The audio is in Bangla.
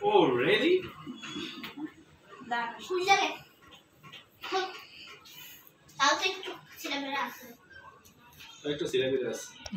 Oh, really? শুই যাবে তাও তো একটু ছেলেমেয়েরা আছে একটু সিলেবাস